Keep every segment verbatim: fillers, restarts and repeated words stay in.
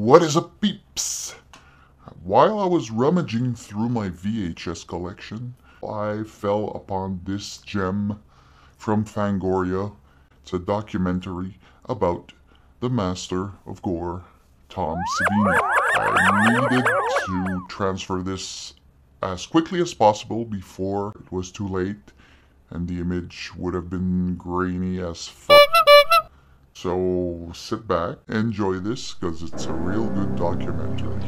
What is up, peeps? While I was rummaging through my V H S collection, I fell upon this gem from Fangoria. It's a documentary about the master of gore, Tom Savini. I needed to transfer this as quickly as possible before it was too late, and the image would have been grainy as fuck. So sit back, enjoy this, because it's a real good documentary.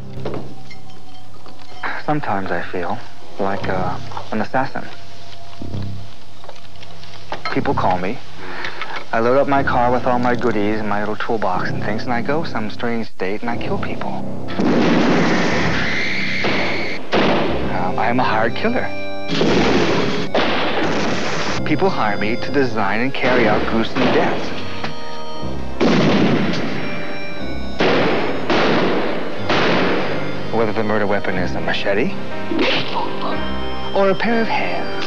Sometimes I feel like uh, an assassin. People call me. I load up my car with all my goodies and my little toolbox and things, and I go some strange state and I kill people. Um, I am a hired killer. People hire me to design and carry out gruesome deaths. Whether the murder weapon is a machete or a pair of hands,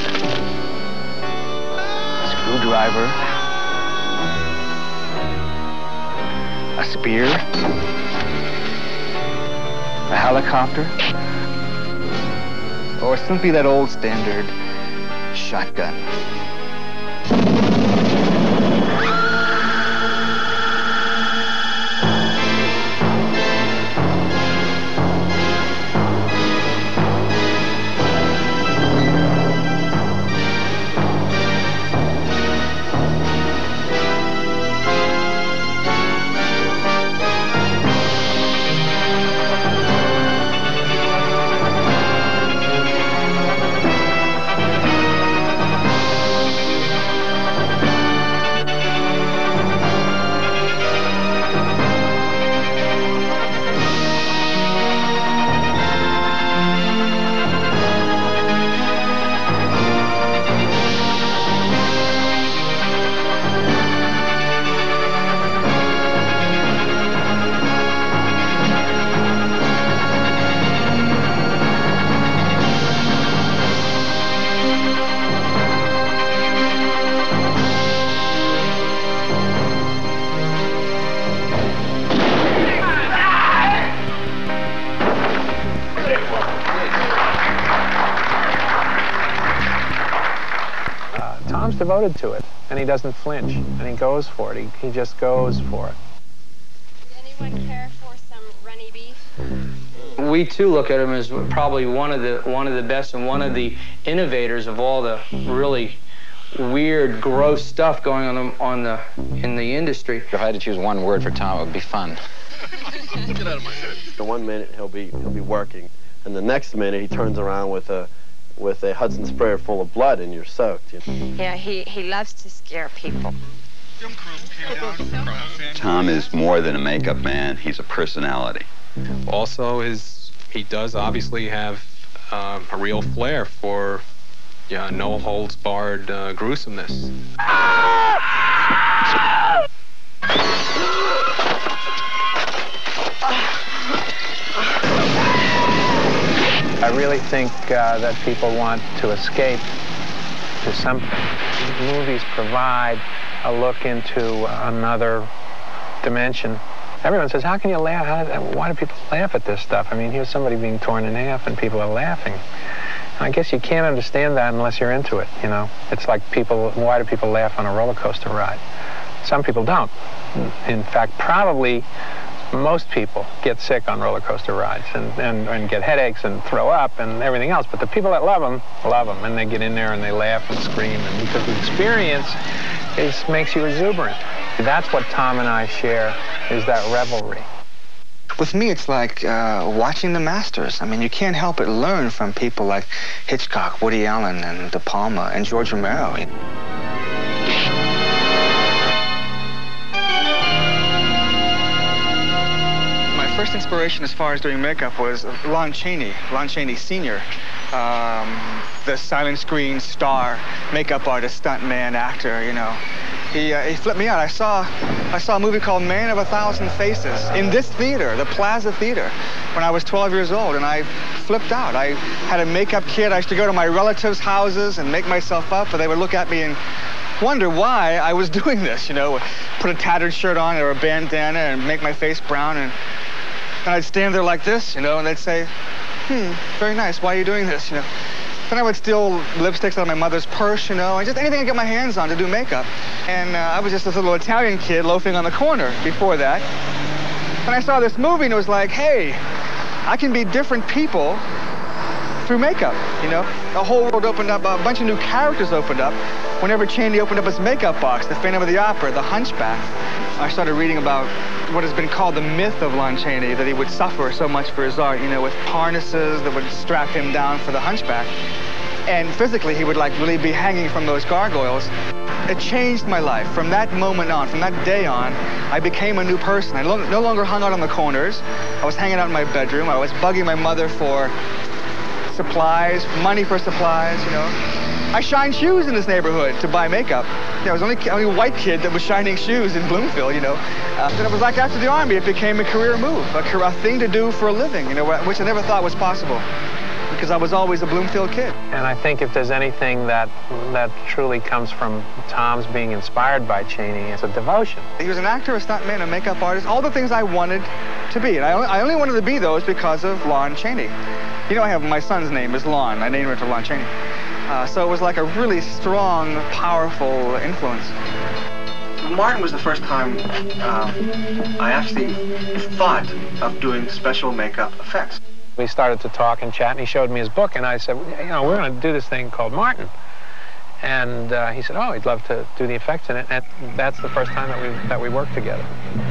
a screwdriver, a spear, a helicopter, or simply that old standard shotgun. Tom's devoted to it, and he doesn't flinch, and he goes for it. He, he just goes for it. Does anyone care for some runny beef? We too look at him as probably one of the one of the best and one of the innovators of all the really weird, gross stuff going on the, on the in the industry. If I had to choose one word for Tom, it would be fun. Get out of my head. The one minute he'll be he'll be working, and the next minute he turns around with a with a Hudson sprayer full of blood, and you're soaked. You know? Yeah, he he loves to scare people. Tom is more than a makeup man. He's a personality. Also, his he does obviously have uh, a real flair for yeah, no holds barred uh, gruesomeness. I really think uh, that people want to escape to something. Movies provide a look into another dimension. Everyone says, how can you laugh? How, why do people laugh at this stuff? I mean, here's somebody being torn in half and people are laughing. And I guess you can't understand that unless you're into it, you know? It's like people, why do people laugh on a roller coaster ride? Some people don't. In fact, probably most people get sick on roller coaster rides and, and, and get headaches and throw up and everything else. But the people that love them, love them. And they get in there and they laugh and scream. And because the experience is, makes you exuberant. That's what Tom and I share, is that revelry. With me, it's like uh, watching the masters. I mean, you can't help but learn from people like Hitchcock, Woody Allen, and De Palma, and George Romero. First inspiration as far as doing makeup was Lon Chaney, Lon Chaney Senior, um, the silent screen star, makeup artist, stunt man, actor, you know. He, uh, he flipped me out. I saw, I saw a movie called Man of a Thousand Faces in this theater, the Plaza Theater, when I was twelve years old, and I flipped out. I had a makeup kit. I used to go to my relatives' houses and make myself up, but they would look at me and wonder why I was doing this, you know, put a tattered shirt on or a bandana and make my face brown. And And I'd stand there like this, you know, and they'd say, hmm, very nice, why are you doing this, you know? Then I would steal lipsticks out of my mother's purse, you know, and just anything I get my hands on to do makeup. And uh, I was just this little Italian kid loafing on the corner before that. And I saw this movie and it was like, hey, I can be different people through makeup, you know? The whole world opened up, a bunch of new characters opened up. Whenever Chaney opened up his makeup box, the Phantom of the Opera, the Hunchback, I started reading about what has been called the myth of Lon Chaney, that he would suffer so much for his art, you know, with harnesses that would strap him down for the Hunchback. And physically, he would like really be hanging from those gargoyles. It changed my life. From that moment on, from that day on, I became a new person. I no longer hung out on the corners. I was hanging out in my bedroom. I was bugging my mother for supplies, money for supplies, you know. I shined shoes in this neighborhood to buy makeup. You know, I was only only a white kid that was shining shoes in Bloomfield, you know. Uh, then it was like after the Army, it became a career move, a, a thing to do for a living, you know, which I never thought was possible, because I was always a Bloomfield kid. And I think if there's anything that that truly comes from Tom's being inspired by Chaney, it's a devotion. He was an actor, a stuntman, a makeup artist, all the things I wanted to be. And I only, I only wanted to be those because of Lon Chaney. You know, I have my son's name is Lon. I named him for Lon Chaney. Uh, so it was like a really strong, powerful influence. Martin was the first time um, I actually thought of doing special makeup effects. We started to talk and chat, and he showed me his book, and I said, you know, we're going to do this thing called Martin. And uh, he said, oh, he'd love to do the effects in it. And that's the first time that we, that we worked together.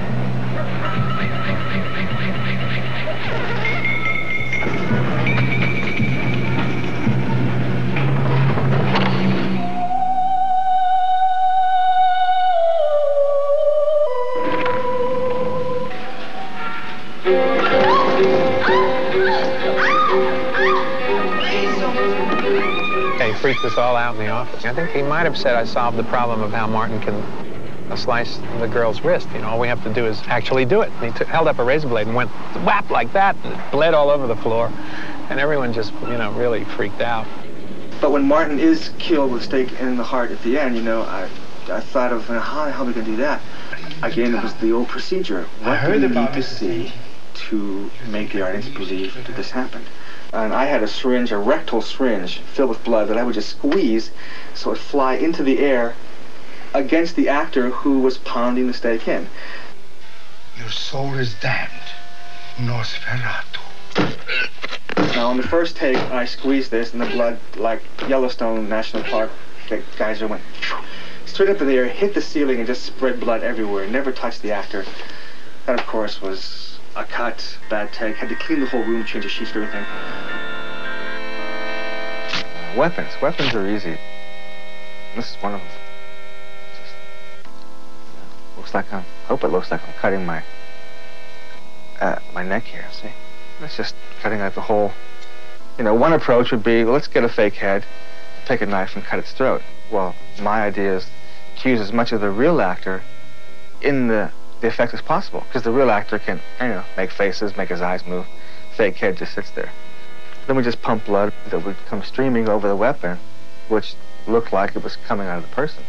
Freaked us all out in the office. I think he might have said I solved the problem of how Martin can uh, slice the girl's wrist. You know, all we have to do is actually do it. And he held up a razor blade and went whap like that, and it bled all over the floor. And everyone just, you know, really freaked out. But when Martin is killed with a stake in the heart at the end, you know, I, I thought of, how the hell are we going to do that? Again, it was the old procedure. What do we need to see to make the audience believe that this happened? And I had a syringe, a rectal syringe, filled with blood that I would just squeeze so it would fly into the air against the actor who was pounding the stake in. Your soul is damned, Nosferatu. Now, on the first take, I squeezed this, and the blood, like Yellowstone National Park, the geyser went straight up in the air, hit the ceiling, and just spread blood everywhere. Never touched the actor. That, of course, was a cut, bad take. Had to clean the whole room, change the sheets, everything. Weapons. Weapons are easy. This is one of them. Just, you know, looks like I'm, I hope it looks like I'm cutting my, uh, my neck here, see? It's just cutting out the whole, you know, one approach would be, well, let's get a fake head, take a knife and cut its throat. Well, my idea is to use as much of the real actor in the the effect as possible, because the real actor can, you know, make faces, make his eyes move. Fake head just sits there. Then we just pump blood that would come streaming over the weapon, which looked like it was coming out of the person.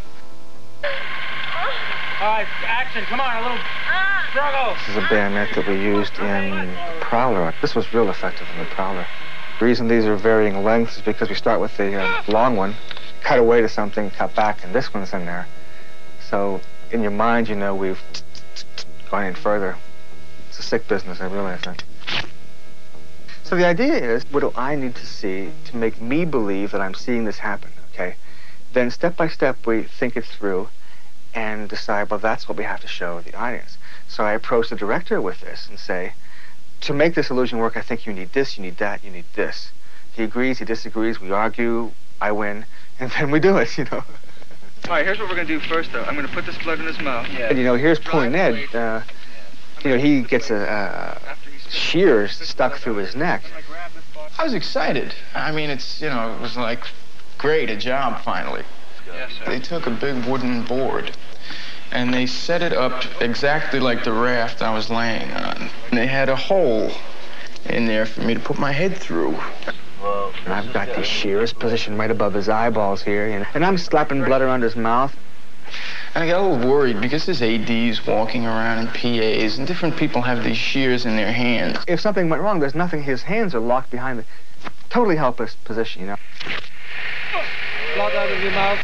All right, action, come on, a little struggle. This is a bayonet that we used in Prowler. This was real effective in the Prowler. The reason these are varying lengths is because we start with the uh, long one, cut away to something, cut back, and this one's in there. So in your mind, you know, we've gone in further. It's a sick business, I realize that. So the idea is, what do I need to see to make me believe that I'm seeing this happen, okay? Then step by step, we think it through and decide, well, that's what we have to show the audience. So I approach the director with this and say, to make this illusion work, I think you need this, you need that, you need this. He agrees, he disagrees, we argue, I win, and then we do it, you know. All right, here's what we're going to do first, though. I'm going to put this blood in his mouth. Yeah. And, you know, here's poor Ned. Uh, you know, he gets a, a shears stuck through his neck. I was excited. I mean, it's, you know, it was like, great, a job, finally. Yes, sir. They took a big wooden board, and they set it up exactly like the raft I was laying on. And they had a hole in there for me to put my head through. And I've got these shears positioned right above his eyeballs here, you know, and I'm slapping blood around his mouth. And I got a little worried because there's A Ds walking around and P As, and different people have these shears in their hands. If something went wrong, there's nothing. His hands are locked behind the totally helpless position, you know. Blood out of your mouth.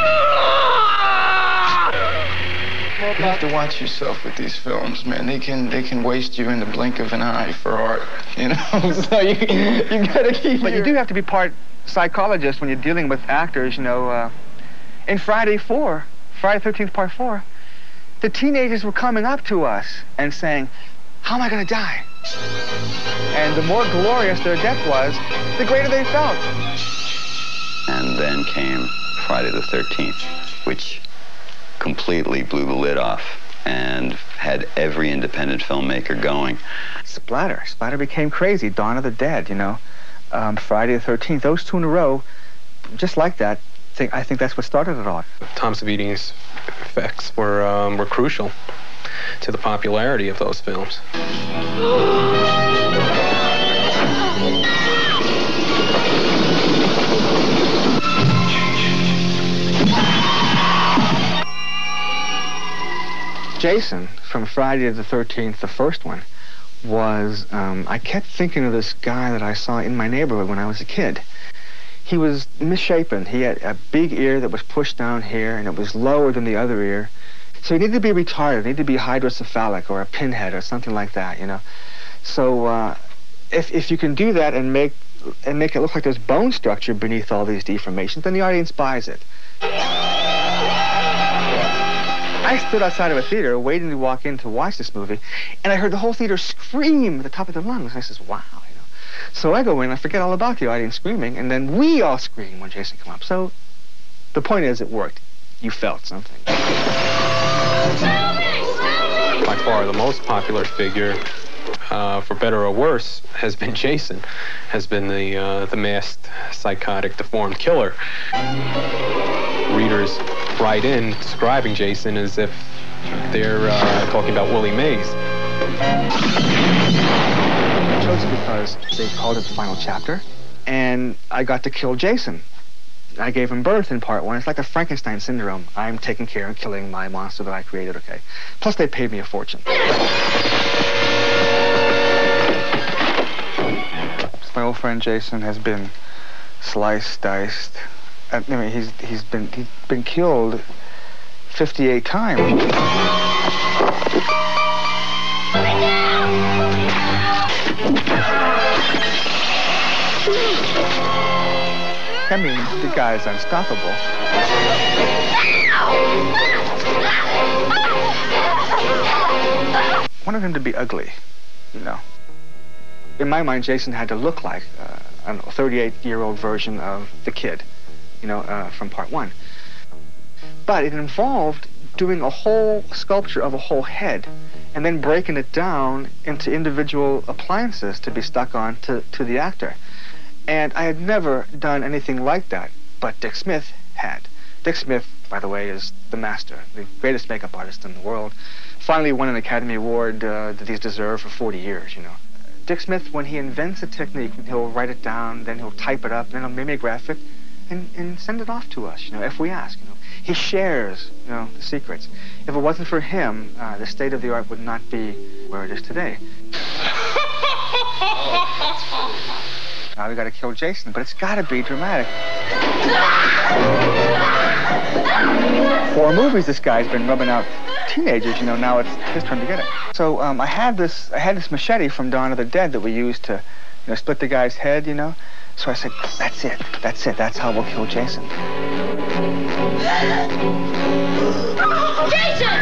You have to watch yourself with these films, man. They can they can waste you in the blink of an eye for art, you know. So you you gotta keep. But your... you do have to be part psychologist when you're dealing with actors, you know. Uh, in Friday four, Friday thirteenth Part four, the teenagers were coming up to us and saying, "How am I gonna die?" And the more glorious their death was, the greater they felt. And then came Friday the thirteenth, which completely blew the lid off and had every independent filmmaker going. Splatter. Splatter became crazy. Dawn of the Dead, you know. Um, Friday the thirteenth, those two in a row, just like that. Think, I think that's what started it all. Tom Savini's effects were, um, were crucial to the popularity of those films. Jason, from Friday the thirteenth, the first one, was, um, I kept thinking of this guy that I saw in my neighborhood when I was a kid. He was misshapen. He had a big ear that was pushed down here, and it was lower than the other ear. So he needed to be retarded, he needed to be hydrocephalic or a pinhead or something like that, you know. So uh, if, if you can do that and make, and make it look like there's bone structure beneath all these deformations, then the audience buys it. I stood outside of a theater waiting to walk in to watch this movie, and I heard the whole theater scream at the top of their lungs. And I says, wow, you know. So I go in, I forget all about the audience screaming, and then we all scream when Jason came up. So the point is, it worked. You felt something. By far the most popular figure, uh, for better or worse, has been Jason, has been the, uh, the masked, psychotic, deformed killer. Readers write in describing Jason as if they're uh, talking about Willie Mays. I chose it because they called it the final chapter, and I got to kill Jason. I gave him birth in part one. It's like the Frankenstein syndrome. I'm taking care and killing my monster that I created, okay? Plus, they paid me a fortune. My old friend Jason has been sliced, diced. I mean, he's he's been he's been killed fifty-eight times. I mean, the guy's unstoppable. I wanted him to be ugly, you know. In my mind, Jason had to look like uh, a thirty-eight-year-old version of the kid, you know, uh, from part one. But it involved doing a whole sculpture of a whole head and then breaking it down into individual appliances to be stuck on to, to the actor. And I had never done anything like that, but Dick Smith had. Dick Smith, by the way, is the master, the greatest makeup artist in the world. Finally won an Academy Award uh, that he's deserved for forty years, you know. Dick Smith, when he invents a technique, he'll write it down, then he'll type it up, then he'll mimeograph it, and, and send it off to us, you know, if we ask, you know. He shares, you know, the secrets. If it wasn't for him, uh, the state of the art would not be where it is today. Now we gotta kill Jason, but it's gotta be dramatic. Four movies this guy's been rubbing out teenagers, you know, now it's his turn to get it. So um, I had this I had this machete from Dawn of the Dead that we used to, you know, split the guy's head, you know. So I said, that's it, that's it, that's how we'll kill Jason. Jason!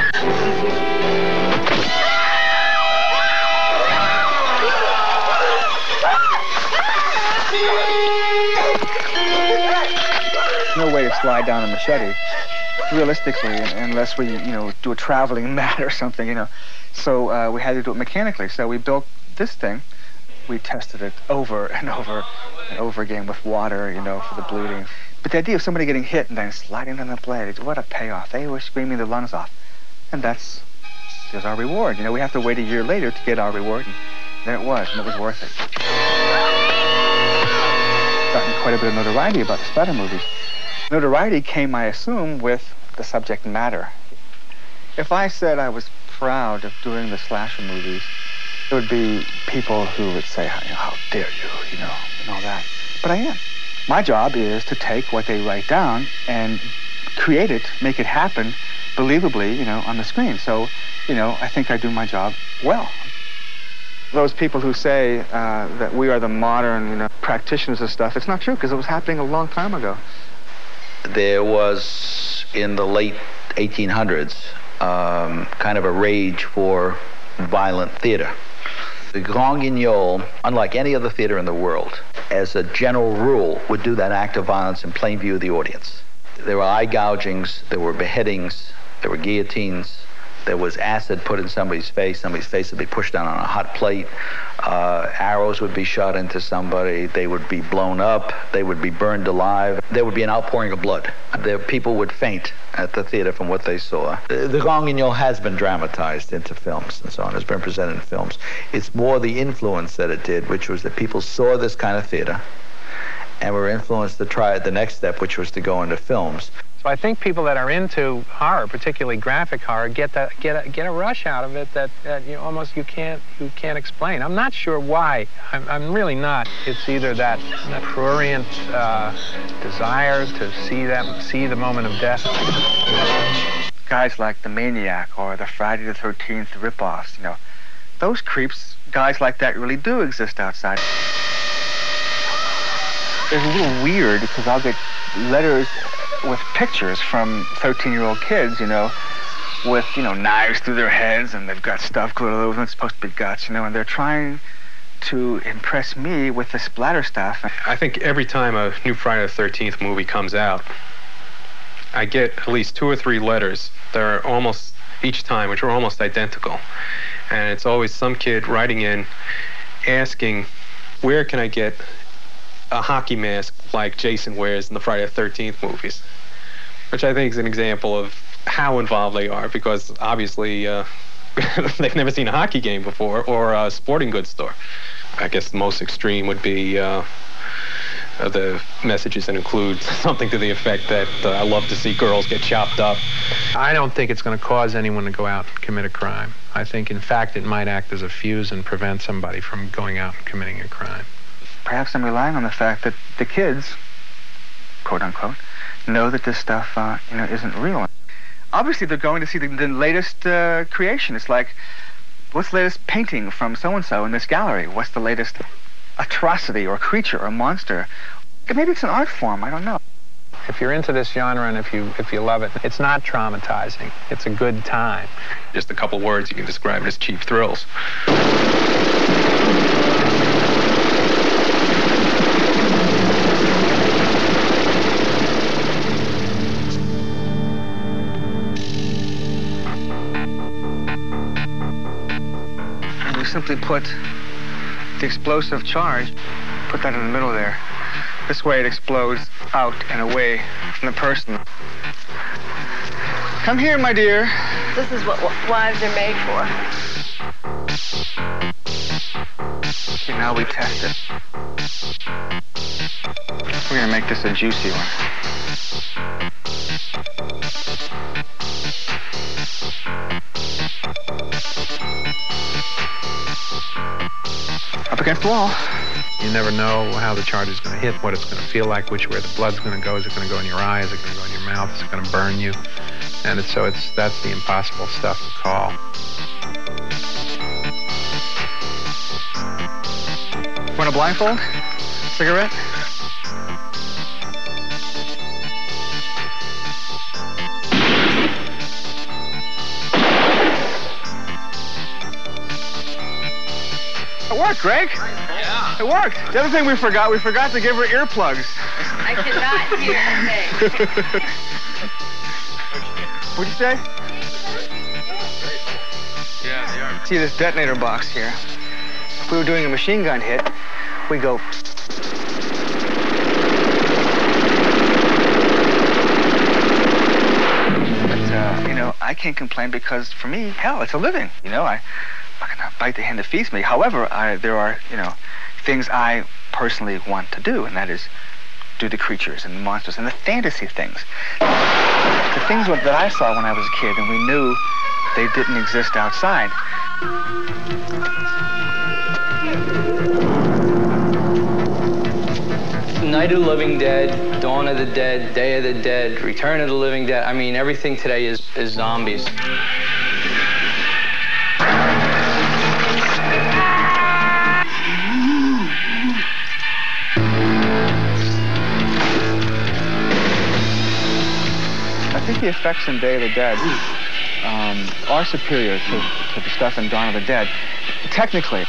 No way to slide down a machete, realistically, unless we, you know, do a traveling mat or something, you know. So uh, we had to do it mechanically. So we built this thing. We tested it over and over and over again with water, you know, for the bleeding. But the idea of somebody getting hit and then sliding on the blade, what a payoff. They were screaming their lungs off. And that's, there's our reward. You know, we have to wait a year later to get our reward. And there it was, and it was worth it. Gotten quite a bit of notoriety about the splatter movies. Notoriety came, I assume, with the subject matter. If I said I was proud of doing the slasher movies, there would be people who would say, how dare you, you know, and all that. But I am. My job is to take what they write down and create it, make it happen, believably, you know, on the screen. So, you know, I think I do my job well. Those people who say uh, that we are the modern, you know, practitioners of stuff, it's not true, because it was happening a long time ago. There was, in the late eighteen hundreds, um, kind of a rage for violent theater. The Grand Guignol, unlike any other theater in the world, as a general rule, would do that act of violence in plain view of the audience. There were eye gougings, there were beheadings, there were guillotines, there was acid put in somebody's face, somebody's face would be pushed down on a hot plate, uh, arrows would be shot into somebody, they would be blown up, they would be burned alive, there would be an outpouring of blood. There, people would faint at the theater from what they saw. The, the Grand Guignol has been dramatized into films and so on, has been presented in films. It's more the influence that it did, which was that people saw this kind of theater and were influenced to try the next step, which was to go into films. So I think people that are into horror, particularly graphic horror, get that get a, get a rush out of it that, that you know, almost you can't you can't explain. I'm not sure why. I'm, I'm really not. It's either that, that prurient uh, desire to see that see the moment of death. Guys like the Maniac or the Friday the thirteenth ripoffs, you know, those creeps, guys like that really do exist outside. It's a little weird because I'll get letters with pictures from thirteen-year-old kids, you know, with, you know, knives through their heads, and they've got stuff glued to those, and it's supposed to be guts, you know, and they're trying to impress me with the splatter stuff. I think every time a new Friday the thirteenth movie comes out, I get at least two or three letters that are almost, each time, which are almost identical. And it's always some kid writing in, asking, where can I get a hockey mask like Jason wears in the Friday the thirteenth movies, which I think is an example of how involved they are, because obviously uh, they've never seen a hockey game before or a sporting goods store. I guess the most extreme would be uh, the messages that include something to the effect that uh, I love to see girls get chopped up. I don't think it's going to cause anyone to go out and commit a crime. I think, in fact, it might act as a fuse and prevent somebody from going out and committing a crime. Perhaps I'm relying on the fact that the kids, quote unquote, know that this stuff, uh, you know, isn't real. Obviously, they're going to see the, the latest uh, creation. It's like, what's the latest painting from so-and-so in this gallery? What's the latest atrocity or creature or monster? Maybe it's an art form, I don't know. If you're into this genre and if you if you love it, it's not traumatizing. It's a good time. Just a couple words, you can describe it as cheap thrills. Simply put the explosive charge, put that in the middle there. This way it explodes out and away from the person. Come here, my dear. This is what wives are made for. Okay, now we test it. We're gonna make this a juicy one. Up against the wall. You never know how the charge is going to hit, what it's going to feel like, which way the blood's going to go. Is it going to go in your eye? Is it going to go in your mouth? Is it going to burn you? And it's, so it's that's the impossible stuff to call. Want a blindfold? Cigarette? It worked, Greg. Yeah. It worked. The other thing we forgot, we forgot to give her earplugs. I cannot hear a thing. What'd you say? Yeah, they are. See this detonator box here? If we were doing a machine gun hit, we go. But, uh, you know, I can't complain because for me, hell, it's a living. You know, I. I'm not going to bite the hand that feeds me. However, I, there are, you know, things I personally want to do, and that is do the creatures and the monsters and the fantasy things. The things that I saw when I was a kid, and we knew they didn't exist outside. Night of the Living Dead, Dawn of the Dead, Day of the Dead, Return of the Living Dead. I mean, everything today is, is zombies. I think the effects in Day of the Dead um, are superior to, to the stuff in Dawn of the Dead. Technically.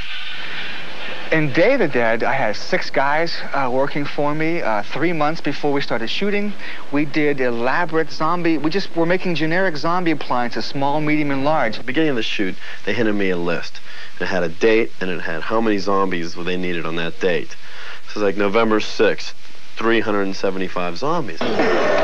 In Day of the Dead, I had six guys uh, working for me. Uh, three months before we started shooting, we did elaborate zombie, we just were making generic zombie appliances, small, medium, and large. At the beginning of the shoot, they handed me a list. It had a date, and it had how many zombies they needed on that date. So it's like November sixth, three hundred seventy-five zombies. When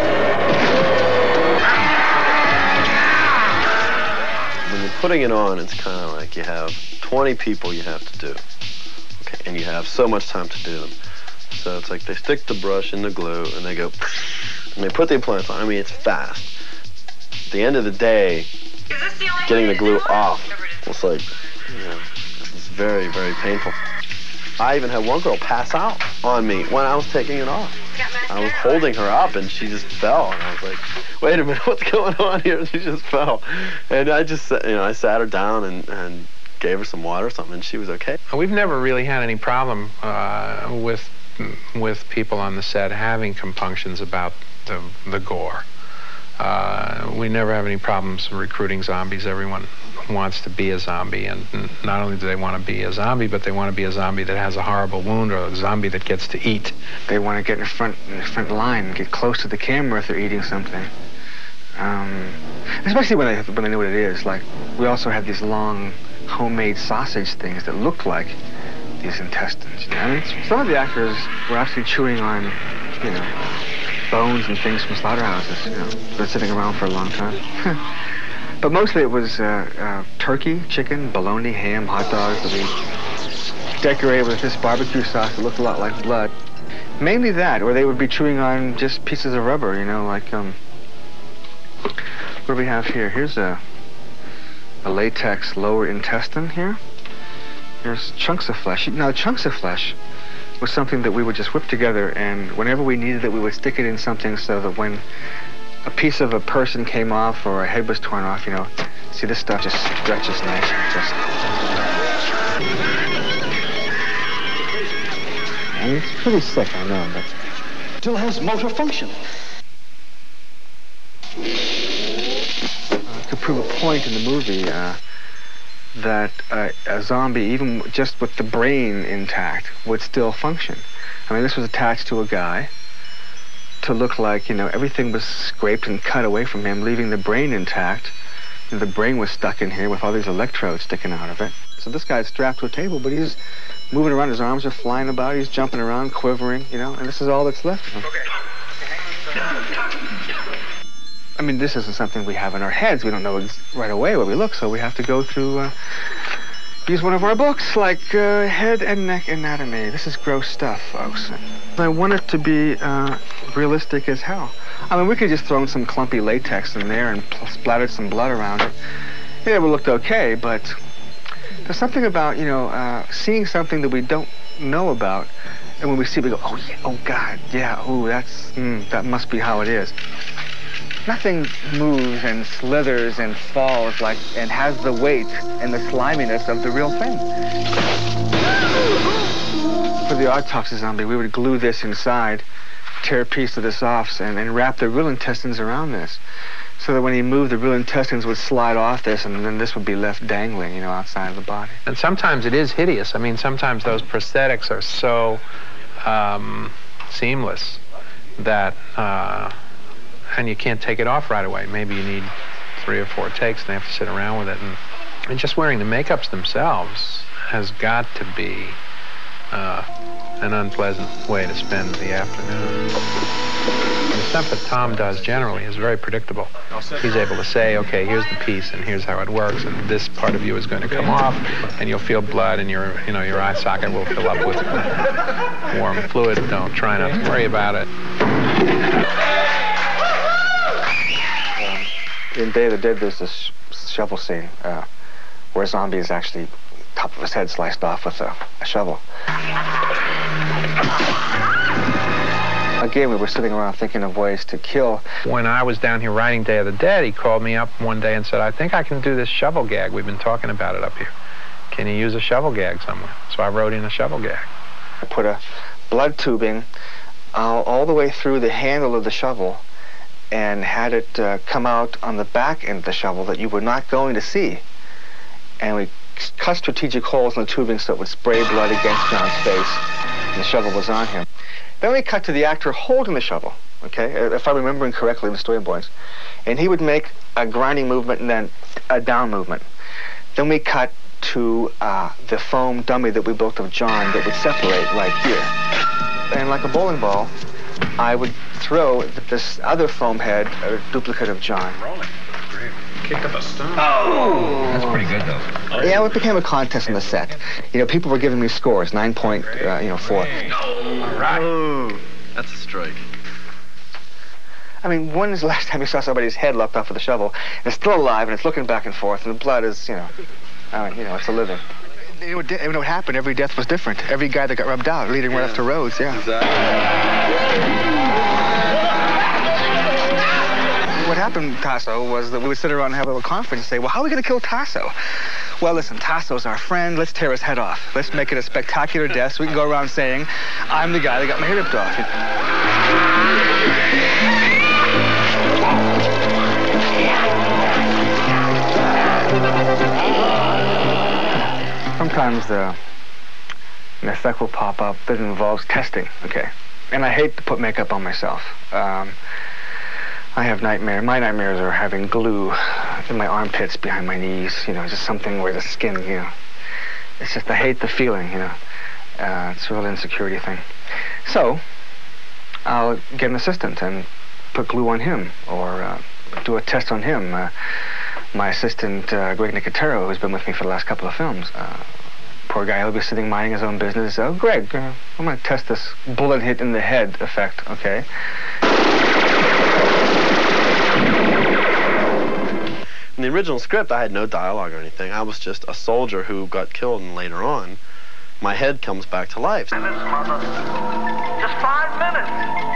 you're putting it on, it's kind of like you have twenty people you have to do. Okay, and you have so much time to do them. So it's like they stick the brush in the glue, and they go, and they put the appliance on. I mean, it's fast. At the end of the day, getting the glue off, it's like, you know, it's very, very painful. I even had one girl pass out on me when I was taking it off. I was holding her up, and she just fell. And I was like, wait a minute, what's going on here? And she just fell. And I just, you know, I sat her down and, and gave her some water or something, and she was okay. We've never really had any problem uh, with with people on the set having compunctions about the, the gore. Uh, we never have any problems recruiting zombies. Everyone wants to be a zombie, and not only do they want to be a zombie, but they want to be a zombie that has a horrible wound or a zombie that gets to eat. They want to get in the front, in the front line and get close to the camera if they're eating something. Um, especially when they, when they know what it is. Like, we also had these long homemade sausage things that looked like these intestines. You know? I mean, some of the actors were actually chewing on, you know, bones and things from slaughterhouses, you know, been sitting around for a long time. But mostly it was uh, uh, turkey, chicken, bologna, ham, hot dogs that we decorated with this barbecue sauce that looked a lot like blood. Mainly that, or they would be chewing on just pieces of rubber, you know, like, um, what do we have here? Here's a, a latex lower intestine here. Here's chunks of flesh. Now, chunks of flesh was something that we would just whip together, and whenever we needed it, we would stick it in something so that when a piece of a person came off or a head was torn off, you know, see, this stuff just stretches nice. Just, I mean, it's pretty sick, I know, but still has motor function. Uh, to prove a point in the movie, uh, that uh, a zombie, even just with the brain intact, would still function. I mean, this was attached to a guy to look like, you know, everything was scraped and cut away from him, leaving the brain intact. And the brain was stuck in here with all these electrodes sticking out of it. So this guy's strapped to a table, but he's moving around. His arms are flying about. He's jumping around, quivering, you know, and this is all that's left of him. I mean, this isn't something we have in our heads. We don't know ex right away where we look, so we have to go through, uh, use one of our books, like uh, Head and Neck Anatomy. This is gross stuff, folks. I want it to be uh, realistic as hell. I mean, we could just throw some clumpy latex in there and splattered some blood around it. Yeah, it would look okay, but there's something about, you know, uh, seeing something that we don't know about, and when we see it, we go, oh, yeah, oh, God, yeah, oh, that's, mm, that must be how it is. Nothing moves and slithers and falls like, and has the weight and the sliminess of the real thing. For the autopsy zombie, we would glue this inside, tear a piece of this off, and, and wrap the real intestines around this, so that when he moved, the real intestines would slide off this, and then this would be left dangling, you know, outside of the body. And sometimes it is hideous. I mean, sometimes those prosthetics are so um, seamless that, uh, and you can't take it off right away. Maybe you need three or four takes, and they have to sit around with it. And, and just wearing the makeups themselves has got to be uh, an unpleasant way to spend the afternoon. stuff that Tom does generally is very predictable. He's able to say, okay, here's the piece, and here's how it works, and this part of you is going to come off, and you'll feel blood, and your, you know, your eye socket will fill up with warm fluid. Don't try not to worry about it. In Day of the Dead, there's this shovel scene uh, where a zombie is actually top of his head sliced off with a, a shovel. Again, we were sitting around thinking of ways to kill. When I was down here writing Day of the Dead, he called me up one day and said, I think I can do this shovel gag. We've been talking about it up here. Can you use a shovel gag somewhere? So I wrote in a shovel gag. I put a blood tubing uh, all the way through the handle of the shovel and had it uh, come out on the back end of the shovel that you were not going to see. And we cut strategic holes in the tubing so it would spray blood against John's face, and the shovel was on him. Then we cut to the actor holding the shovel, okay, if I'm remembering correctly in the storyboards. And he would make a grinding movement and then a down movement. Then we cut to uh, the foam dummy that we built of John that would separate right here. And like a bowling ball, I would throw this other foam head, a duplicate of John. Rolling. Great. Kick up a stone. Oh! That's pretty good, though. Yeah, it became a contest on the set. You know, people were giving me scores, nine point, uh, you know, four. All right. Oh, that's a strike. I mean, when is the last time you saw somebody's head lopped off with a shovel, and it's still alive, and it's looking back and forth, and the blood is, you know, I mean, you know, it's a living. You know, you know what happened? Every death was different. Every guy that got rubbed out, leading yeah. right off to roads, yeah. Exactly. What happened, Tasso, was that we would sit around and have a little conference and say, well, how are we going to kill Tasso? Well, listen, Tasso's our friend. Let's tear his head off. Let's make it a spectacular death so we can go around saying, I'm the guy that got my head ripped off. Sometimes the, an effect will pop up that involves testing, okay? And I hate to put makeup on myself. Um, I have nightmares. My nightmares are having glue in my armpits behind my knees, you know, just something where the skin, you know. It's just, I hate the feeling, you know. Uh, it's a real insecurity thing. So, I'll get an assistant and put glue on him, or uh, do a test on him. Uh, my assistant, uh, Greg Nicotero, who's been with me for the last couple of films, uh, poor guy, he'll be sitting minding his own business. Oh, Greg, uh, I'm going to test this bullet hit in the head effect, okay? In the original script, I had no dialogue or anything. I was just a soldier who got killed, and later on, my head comes back to life. Minutes, mother. Just five minutes.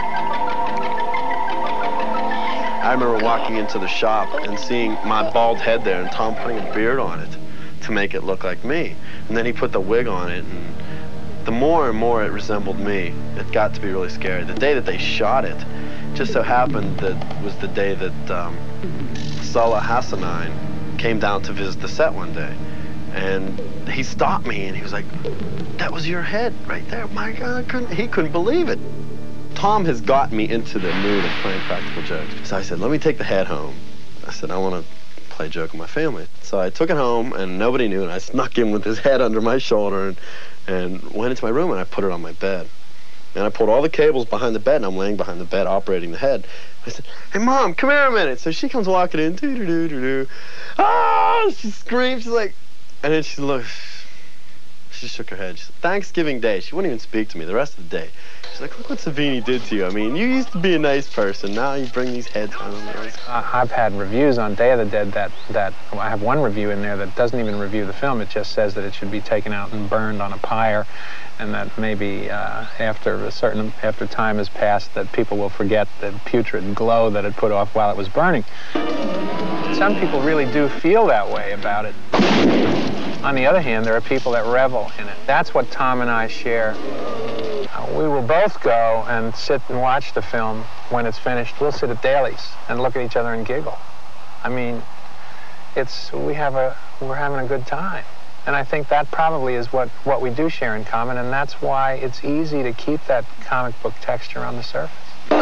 I remember walking into the shop and seeing my bald head there and Tom putting a beard on it to make it look like me. And then he put the wig on it, and the more and more it resembled me, it got to be really scary. The day that they shot it, just so happened that was the day that um, Salah Hassanine came down to visit the set one day. And he stopped me and he was like, that was your head right there. My God, I couldn't, he couldn't believe it. Tom has got me into the mood of playing practical jokes. So I said, let me take the head home. I said, I want to play a joke with my family. So I took it home and nobody knew, and I snuck in with his head under my shoulder and, and went into my room and I put it on my bed. And I pulled all the cables behind the bed, and I'm laying behind the bed operating the head. I said, hey, Mom, come here a minute. So she comes walking in, doo-doo-doo-doo-doo. Ah! She screams, she's like, and then she looked, she shook her head. She said, Thanksgiving Day. She wouldn't even speak to me the rest of the day. She's like, look what Savini did to you. I mean, you used to be a nice person. Now you bring these heads home. Uh, I've had reviews on Day of the Dead that, that, well, I have one review in there that doesn't even review the film. It just says that it should be taken out and burned on a pyre, and that maybe uh, after a certain, after time has passed, that people will forget the putrid glow that it put off while it was burning. Some people really do feel that way about it. On the other hand, there are people that revel in it. That's what Tom and I share. Uh, we will both go and sit and watch the film when it's finished. We'll sit at Daly's and look at each other and giggle. I mean, it's, we have a, we're having a good time. And I think that probably is what, what we do share in common, and that's why it's easy to keep that comic book texture on the surface.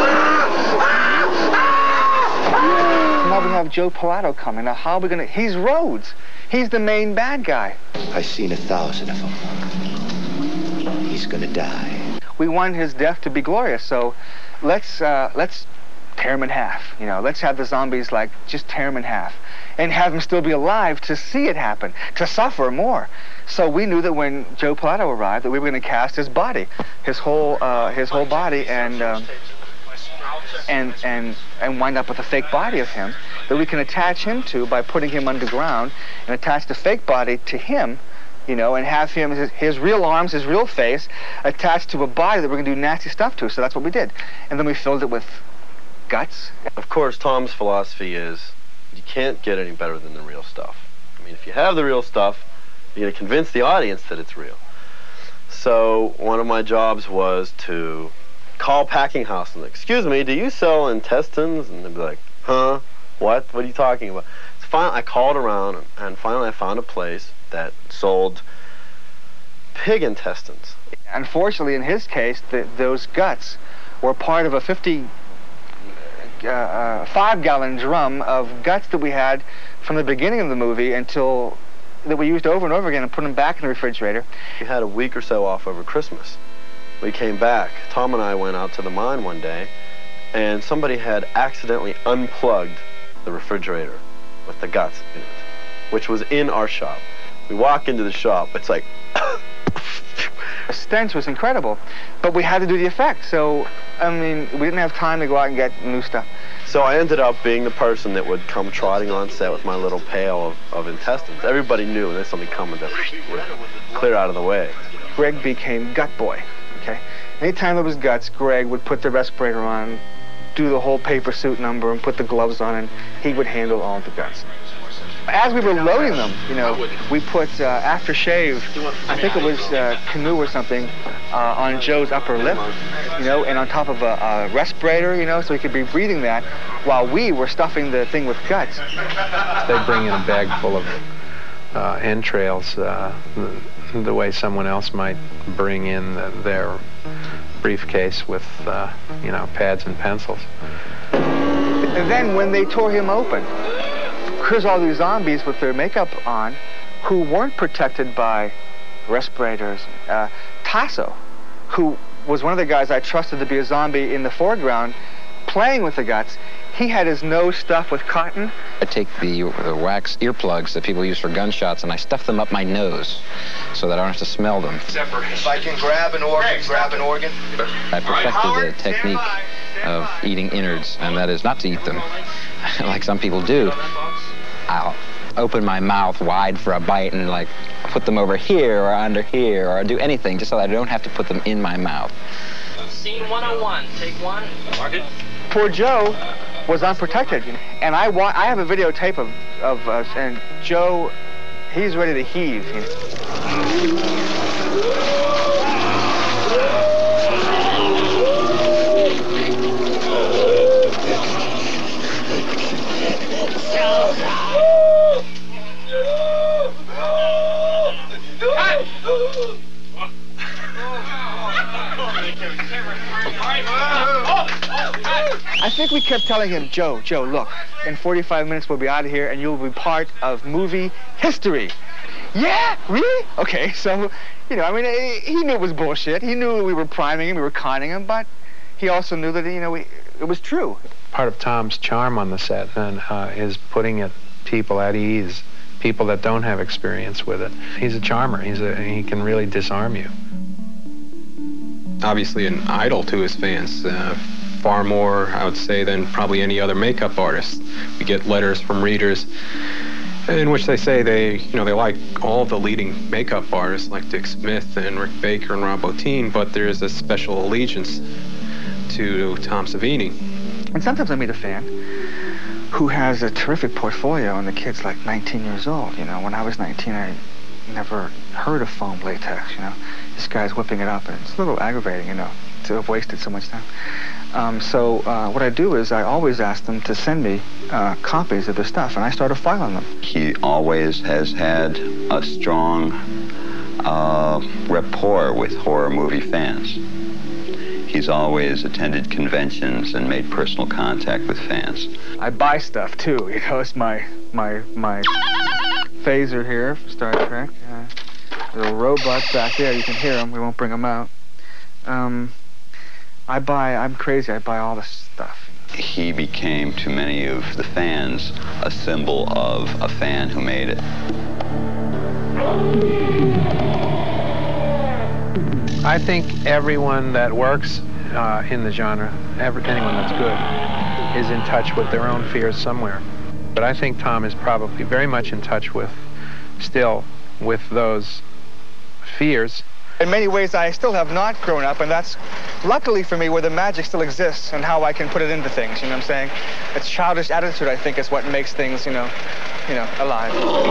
Now we have Joe Pilato coming. Now how are we gonna, he's Rhodes. He's the main bad guy. I've seen a thousand of them. He's gonna die. We want his death to be glorious, so let's, uh, let's tear them in half. You know, let's have the zombies, like, just tear them in half. And have them still be alive to see it happen, to suffer more. So we knew that when Joe Pilato arrived, that we were going to cast his body, his whole, uh, his whole body, and, um, and, and, and wind up with a fake body of him that we can attach him to by putting him underground and attach the fake body to him, you know, and have him, his, his real arms, his real face, attached to a body that we're going to do nasty stuff to. So that's what we did. And then we filled it with guts. Of course, Tom's philosophy is you can't get any better than the real stuff. I mean, if you have the real stuff, you're going to convince the audience that it's real. So one of my jobs was to call packing house and, excuse me, do you sell intestines? And they'd be like, huh? What? What are you talking about? So finally, I called around, and, and finally I found a place that sold pig intestines. Unfortunately, in his case, the, those guts were part of a fifty, uh, uh, five-gallon drum of guts that we had from the beginning of the movie until that we used over and over again and put them back in the refrigerator. We had a week or so off over Christmas. We came back. Tom and I went out to the mine one day, and somebody had accidentally unplugged the refrigerator with the guts in it, which was in our shop. We walk into the shop, it's like... The stench was incredible, but we had to do the effect, so, I mean, we didn't have time to go out and get new stuff. So I ended up being the person that would come trotting on set with my little pail of, of intestines. Everybody knew there's somebody coming to clear out of the way. Greg became gut boy, okay? Anytime there was guts, Greg would put the respirator on, do the whole paper suit number, and put the gloves on, and he would handle all the guts. As we were loading them, you know, we put uh, aftershave, I think it was uh, canoe or something, uh, on Joe's upper lip, you know, and on top of a, a respirator, you know, so he could be breathing that while we were stuffing the thing with guts. They bring in a bag full of uh, entrails uh, the, the way someone else might bring in the, their briefcase with, uh, you know, pads and pencils. And then when they tore him open, here's all these zombies with their makeup on who weren't protected by respirators. Uh, Tasso, who was one of the guys I trusted to be a zombie in the foreground, playing with the guts, he had his nose stuffed with cotton. I take the, the wax earplugs that people use for gunshots and I stuff them up my nose so that I don't have to smell them. If I can grab an organ, grab an organ. I perfected the technique of eating innards, and that is not to eat them like some people do. I'll open my mouth wide for a bite and like put them over here or under here or do anything just so that I don't have to put them in my mouth. Scene one oh one, take one. Mark it. Poor Joe was unprotected, and I wa I have a videotape of of us, and Joe, he's ready to heave. You know? I think we kept telling him, Joe, Joe, look, in forty-five minutes we'll be out of here and you'll be part of movie history. Yeah, really? Okay, so, you know, I mean, he knew it was bullshit. He knew we were priming him, we were conning him, but he also knew that, you know, we, it was true. Part of Tom's charm on the set then uh, is putting it people at ease, people that don't have experience with it. He's a charmer. He's a, he can really disarm you. Obviously an idol to his fans, uh, far more, I would say, than probably any other makeup artist. We get letters from readers in which they say they, you know, they like all the leading makeup artists like Dick Smith and Rick Baker and Rob Bottin, but there is a special allegiance to Tom Savini. And sometimes I meet a fan who has a terrific portfolio, and the kid's like nineteen years old. You know, when I was nineteen, I never heard of foam latex, you know. This guy's whipping it up, and it's a little aggravating, you know, to have wasted so much time. Um, so uh, what I do is I always ask them to send me uh, copies of their stuff, and I start filing them. He always has had a strong uh, rapport with horror movie fans. He's always attended conventions and made personal contact with fans. I buy stuff too, you know. It's my my my phaser here for Star Trek. Uh, little robots back there, you can hear them. We won't bring them out. Um, I buy. I'm crazy. I buy all this stuff. he became, to many of the fans, a symbol of a fan who made it. I think everyone that works uh, in the genre, every, anyone that's good, is in touch with their own fears somewhere. But I think Tom is probably very much in touch with, still, with those fears. In many ways, I still have not grown up, and that's, luckily for me, where the magic still exists and how I can put it into things, you know what I'm saying? It's childish attitude, I think, is what makes things, you know, you know, alive.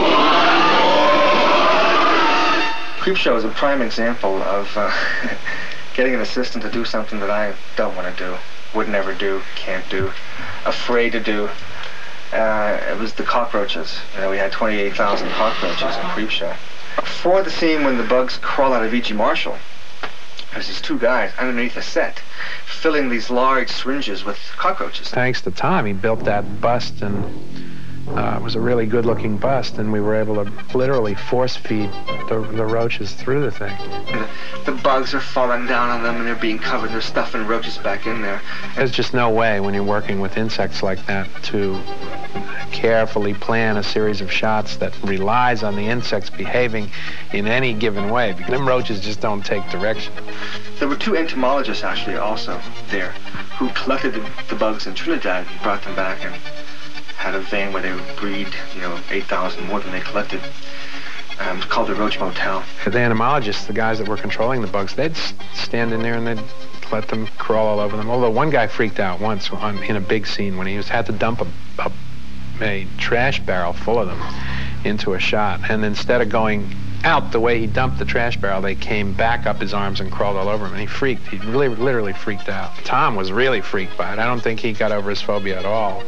Creepshow is a prime example of uh, getting an assistant to do something that I don't want to do, would never do, can't do, afraid to do. Uh, it was the cockroaches. You know, we had twenty-eight thousand cockroaches in Creepshow. For the scene when the bugs crawl out of E G Marshall, there's these two guys underneath a set filling these large syringes with cockroaches. Thanks to Tom, he built that bust, and uh, it was a really good-looking bust, and we were able to literally force-feed the, the roaches through the thing. The, the bugs are falling down on them, and they're being covered. They're stuffing roaches back in there. There's just no way, when you're working with insects like that, to carefully plan a series of shots that relies on the insects behaving in any given way, because them roaches just don't take direction. There were two entomologists, actually, also there, who collected the, the bugs in Trinidad and brought them back and had a vein where they would breed, you know, eight thousand more than they collected. Um, it's called the Roach Motel. The entomologists, the guys that were controlling the bugs, they'd stand in there and they'd let them crawl all over them. Although one guy freaked out once on, in a big scene when he was, had to dump a, a, a trash barrel full of them into a shot. And instead of going out the way he dumped the trash barrel, they came back up his arms and crawled all over him. And he freaked. He really, literally freaked out. Tom was really freaked by it. I don't think he got over his phobia at all.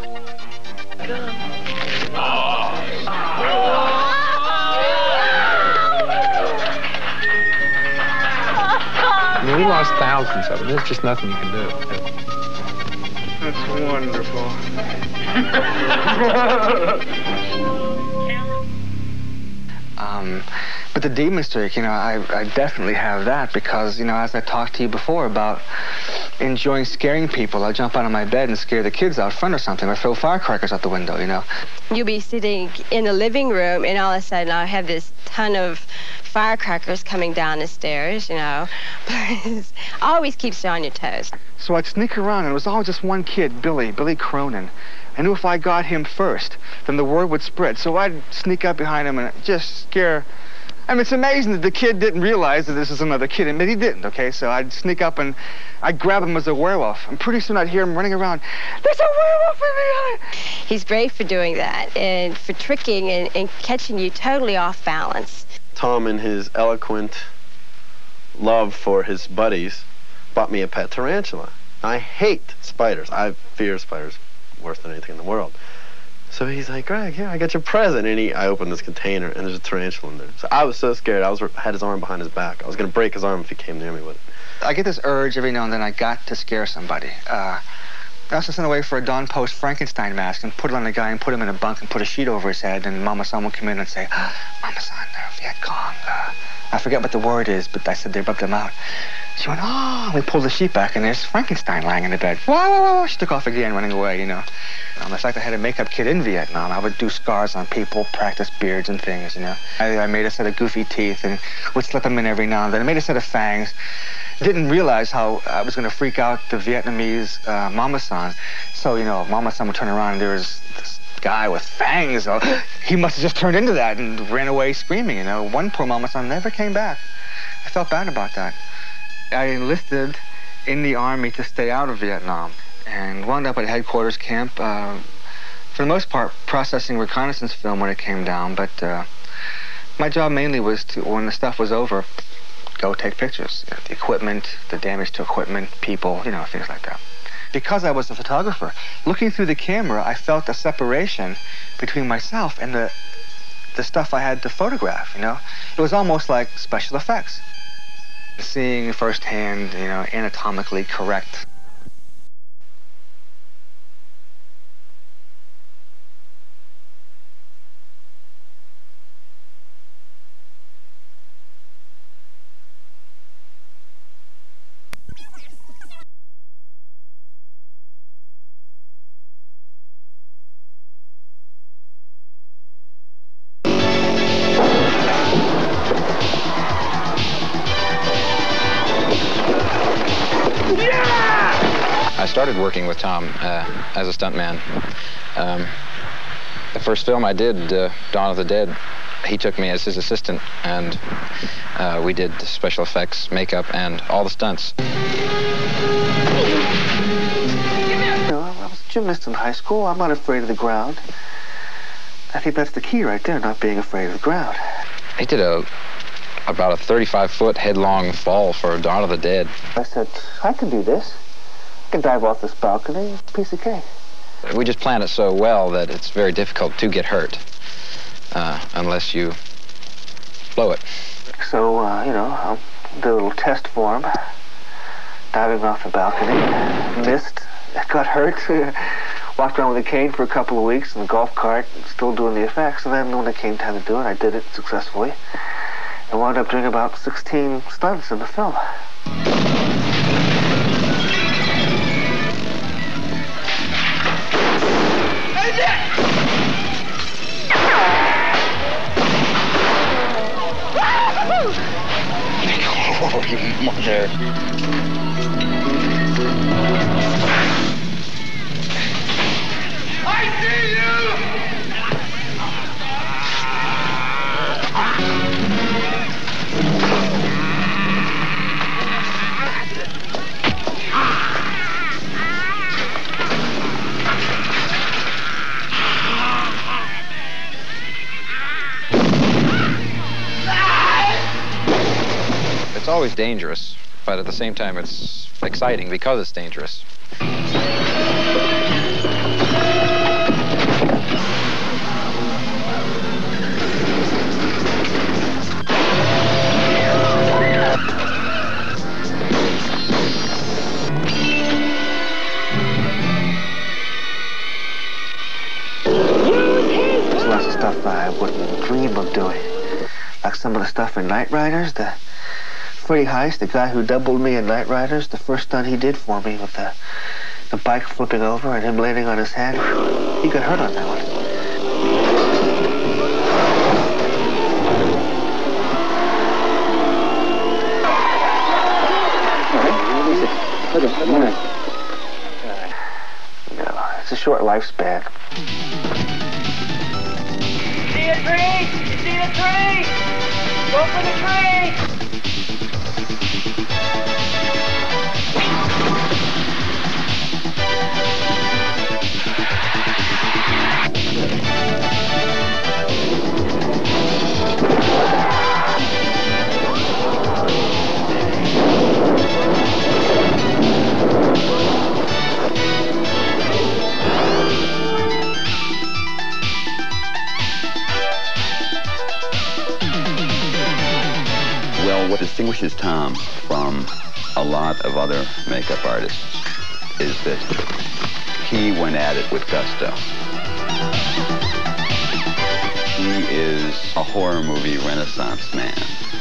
I mean, we lost thousands of them. There's just nothing you can do. That's wonderful. um, but the demon streak, you know, I, I definitely have that because, you know, as I talked to you before about enjoying scaring people, I'll jump out of my bed and scare the kids out front or something, or throw firecrackers out the window, you know. You'll be sitting in the living room, and all of a sudden I'll have this ton of firecrackers coming down the stairs, you know. It always keeps you on your toes. So I'd sneak around, and it was always just one kid, Billy, Billy Cronin. I knew if I got him first, then the word would spread. So I'd sneak up behind him and just scare. I mean, it's amazing that the kid didn't realize that this is another kid, and he didn't, okay? So I'd sneak up and I'd grab him as a werewolf, and pretty soon I'd hear him running around. There's a werewolf in behind! He's great for doing that and for tricking and, and catching you totally off balance. Tom, in his eloquent love for his buddies, bought me a pet tarantula. I hate spiders. I fear spiders worse than anything in the world. So he's like, Greg, here, I got your present. And he, I opened this container, and there's a tarantula in there. So I was so scared. I was had his arm behind his back. I was going to break his arm if he came near me with it. I get this urge every now and then I got to scare somebody. Uh, I also sent away for a Don Post Frankenstein mask and put it on the guy and put him in a bunk and put a sheet over his head, and Mama Son would come in and say, ah, Mama Son, they're Viet Cong. Uh, I forget what the word is, but I said they rubbed them out. She went, oh, we pulled the sheet back, and there's Frankenstein lying in the bed. Whoa, whoa, whoa. She took off again, running away, you know. Um, in fact, I had a makeup kit in Vietnam. I would do scars on people, practice beards and things, you know. I, I made a set of goofy teeth and would slip them in every now and then. I made a set of fangs. Didn't realize how I was going to freak out the Vietnamese uh, Mama Son. So, you know, Mama Son would turn around, and there was this guy with fangs. Oh, he must have just turned into that and ran away screaming, you know. One poor Mama Son never came back. I felt bad about that. I enlisted in the Army to stay out of Vietnam and wound up at a headquarters camp, uh, for the most part, processing reconnaissance film when it came down, but uh, my job mainly was to, when the stuff was over, go take pictures. You know, the equipment, the damage to equipment, people, you know, things like that. Because I was a photographer, looking through the camera, I felt a separation between myself and the, the stuff I had to photograph, you know? It was almost like special effects. Seeing firsthand, you know, anatomically correct started working with Tom uh, as a stuntman. Um, the first film I did, uh, Dawn of the Dead, he took me as his assistant, and uh, we did special effects, makeup, and all the stunts. You know, I was a gymnast in high school. I'm not afraid of the ground. I think that's the key right there, not being afraid of the ground. He did a about a thirty-five foot headlong fall for Dawn of the Dead. I said, I can do this. I can dive off this balcony, piece of cake. We just plan it so well that it's very difficult to get hurt uh, unless you blow it. So, uh, you know, I did a little test for him, diving off the balcony, missed, got hurt, walked around with a cane for a couple of weeks in the golf cart, still doing the effects, and then when it came time to do it, I did it successfully. I wound up doing about sixteen stunts in the film. Oh, you mother. I see you! It's always dangerous, but at the same time it's exciting because it's dangerous. There's lots of stuff I wouldn't dream of doing. Like some of the stuff in Knight Riders, the Freddie Heist, the guy who doubled me in Knight Riders, the first stunt he did for me with the, the bike flipping over and him landing on his head, he got hurt on that one. No, it's a short lifespan. See a tree? You see the tree? Go for the tree! Well, what distinguishes Tom from a lot of other makeup artists is that he went at it with gusto. He is a horror movie renaissance man.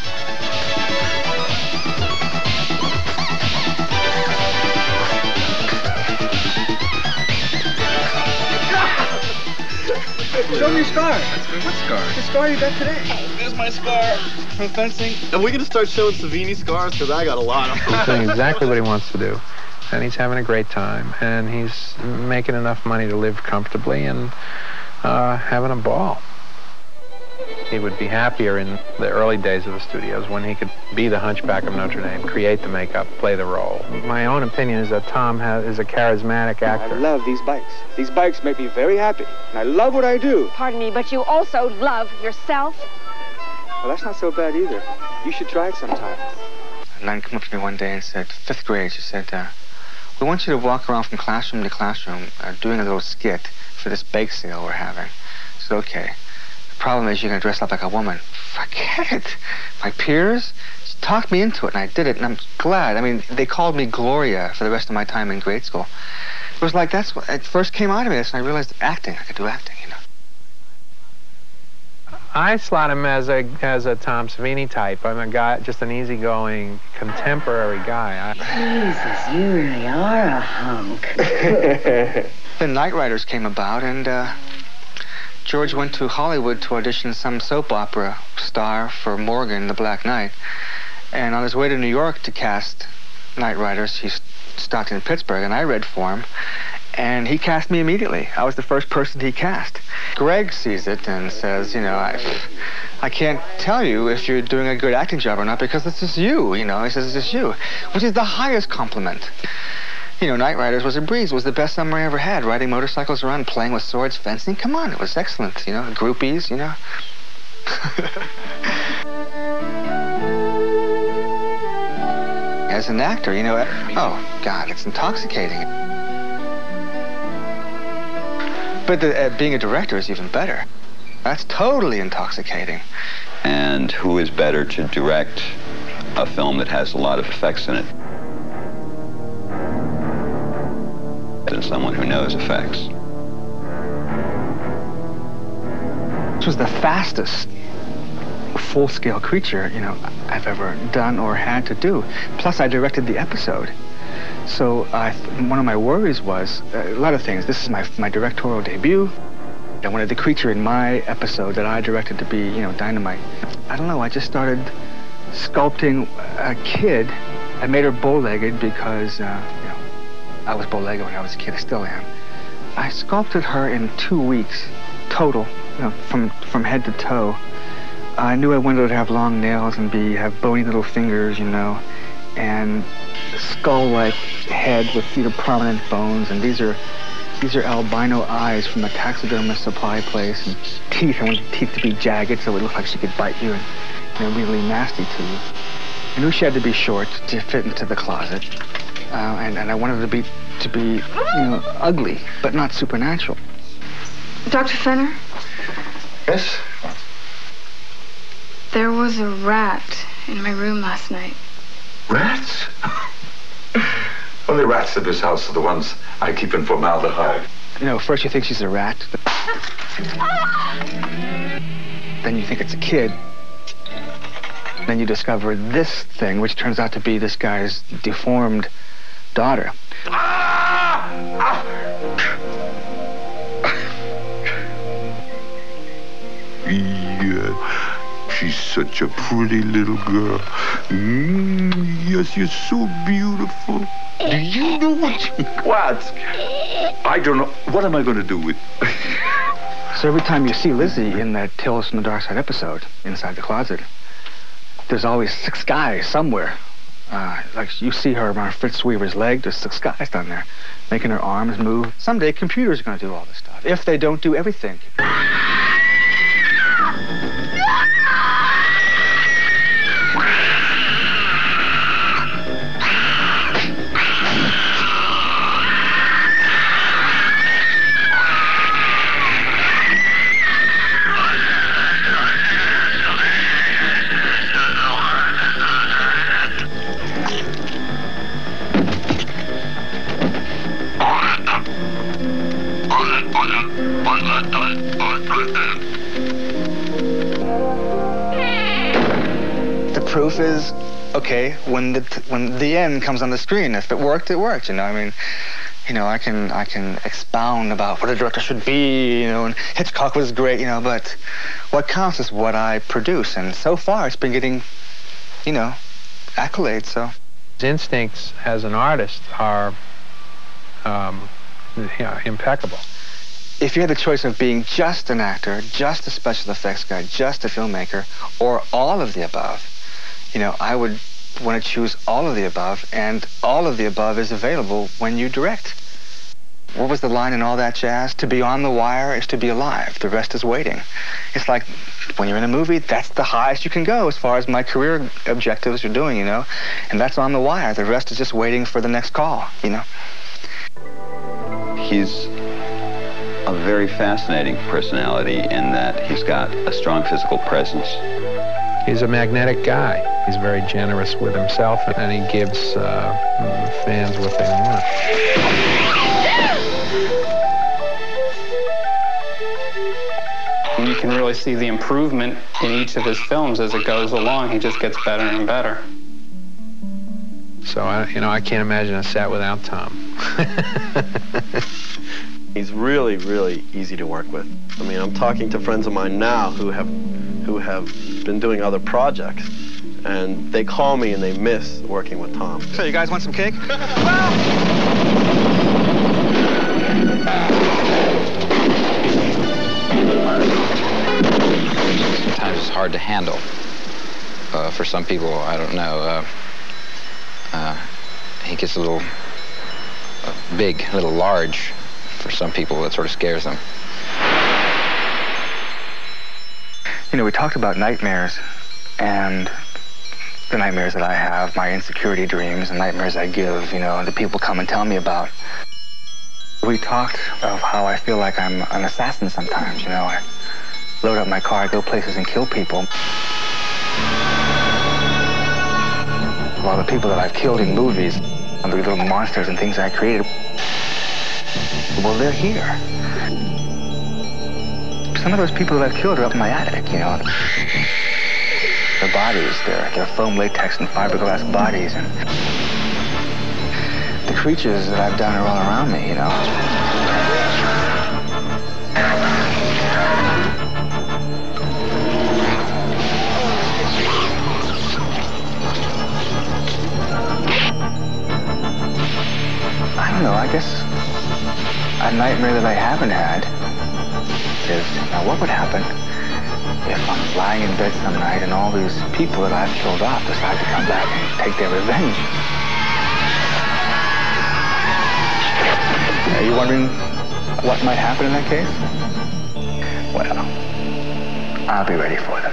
Show me your scar. What scar? The scar you got today. There's my scar from fencing. Are we gonna start showing Savini scars? Because I got a lot of them. He's doing exactly what he wants to do. And he's having a great time. And he's making enough money to live comfortably and uh, having a ball. He would be happier in the early days of the studios when he could be the Hunchback of Notre Dame, create the makeup, play the role. My own opinion is that Tom has, is a charismatic actor. I love these bikes. These bikes make me very happy, and I love what I do. Pardon me, but you also love yourself? Well, that's not so bad either. You should try it sometime. A nun came up to me one day and said, fifth grade, she said, uh, we want you to walk around from classroom to classroom uh, doing a little skit for this bake sale we're having. I said, okay. The problem is you're going to dress up like a woman. Forget it. My peers talked me into it, and I did it, and I'm glad. I mean, they called me Gloria for the rest of my time in grade school. It was like that's what it first came out of me, and I realized acting, I could do acting, you know. I slot him as a as a Tom Savini type. I'm a guy, just an easygoing, contemporary guy. Jesus, you really are a hunk. The Knight Riders came about, and uh, George went to Hollywood to audition some soap opera star for Morgan, the Black Knight. And on his way to New York to cast Knight Riders. He stopped in Pittsburgh, and I read for him, and he cast me immediately. I was the first person he cast. Greg sees it and says, you know, I, I can't tell you if you're doing a good acting job or not because it's just you, you know. He says, it's just you, which is the highest compliment. You know, Knight Riders was a breeze. It was the best summer I ever had, riding motorcycles around, playing with swords, fencing. Come on, it was excellent, you know, groupies, you know. As an actor, you know, oh, God, it's intoxicating. But the, uh, being a director is even better. That's totally intoxicating. And who is better to direct a film that has a lot of effects in it than someone who knows effects? This was the fastest full-scale creature, you know, I've ever done or had to do. Plus, I directed the episode. So uh, one of my worries was uh, a lot of things. This is my my directorial debut. I wanted the creature in my episode that I directed to be, you know, dynamite. I don't know. I just started sculpting a kid. I made her bow-legged because, uh, you know, I was bow-legged when I was a kid. I still am. I sculpted her in two weeks total, you know, from from head to toe. I knew I wanted her to have long nails and be have bony little fingers, you know, and skull-like head with feet of prominent bones, and these are these are albino eyes from a taxidermist supply place, and teeth. I wanted the teeth to be jagged so it looked like she could bite you and, you know, really nasty to you. I knew she had to be short to fit into the closet, uh, and and I wanted her to be to be you know ugly but not supernatural. Doctor Fenner? Yes? There was a rat in my room last night. Rats? Only rats in this house are the ones I keep in formaldehyde. You know, first you think she's a rat, but then you think it's a kid. Then you discover this thing, which turns out to be this guy's deformed daughter. Ah! Ah! Yeah. She's such a pretty little girl. Mm, yes, you're so beautiful. Do you know what? What? I don't know. What am I going to do with? So every time you see Lizzie in that Tales from the Dark Side episode, inside the closet, there's always six guys somewhere. Uh, like you see her around Fritz Weaver's leg, there's six guys down there, making her arms move. Someday computers are going to do all this stuff, if they don't do everything. The proof is, okay, when the when the end comes on the screen, if it worked, it worked. You know, I mean, you know, I can I can expound about what a director should be. You know, and Hitchcock was great. You know, but what counts is what I produce, and so far it's been getting, you know, accolades. So, his instincts as an artist are um, yeah, impeccable. If you had the choice of being just an actor, just a special effects guy, just a filmmaker, or all of the above, you know, I would want to choose all of the above, and all of the above is available when you direct. What was the line in All That Jazz? To be on the wire is to be alive. The rest is waiting. It's like when you're in a movie, that's the highest you can go as far as my career objectives are doing, you know, and that's on the wire. The rest is just waiting for the next call, you know. He's a very fascinating personality in that he's got a strong physical presence. He's a magnetic guy. He's very generous with himself, and he gives uh, fans what they want. You can really see the improvement in each of his films as it goes along. He just gets better and better. So, I, you know, I can't imagine a set without Tom. He's really, really easy to work with. I mean, I'm talking to friends of mine now who have, who have been doing other projects, and they call me and they miss working with Tom. So you guys want some cake? Sometimes it's hard to handle. Uh, for some people, I don't know. Uh, uh, he gets a little uh, big, a little large. For some people, that sort of scares them. You know, we talked about nightmares and the nightmares that I have, my insecurity dreams, and nightmares I give, you know, that people come and tell me about. We talked of how I feel like I'm an assassin sometimes, you know. I load up my car, I go places and kill people. While the people that I've killed in movies, the little monsters and things I created, well, they're here. Some of those people that I've killed are up in my attic, you know. Their bodies, their, their foam latex and fiberglass bodies, and the creatures that I've done are all around me, you know. I don't know, I guess a nightmare that I haven't had is, now what would happen if I'm lying in bed some night and all these people that I've killed off decide to come back and take their revenge? Are you wondering what might happen in that case? Well, I'll be ready for that.